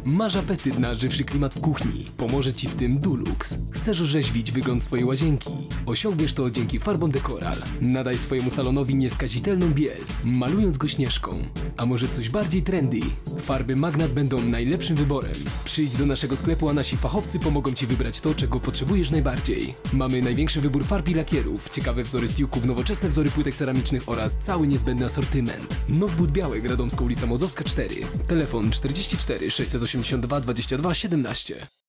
Masz apetyt na żywszy klimat w kuchni? Pomoże Ci w tym Dulux. Chcesz orzeźwić wygląd swojej łazienki? Osiągniesz to dzięki farbom Decoral. Nadaj swojemu salonowi nieskazitelną biel, malując go śnieżką. A może coś bardziej trendy? Farby Magnat będą najlepszym wyborem. Przyjdź do naszego sklepu, a nasi fachowcy pomogą Ci wybrać to, czego potrzebujesz najbardziej. Mamy największy wybór farb i lakierów, ciekawe wzory stiuków, nowoczesne wzory płytek ceramicznych oraz cały niezbędny asortyment. Nowbud Białek, Radomska ulica Mozowska 4. Telefon 44 682 22 17.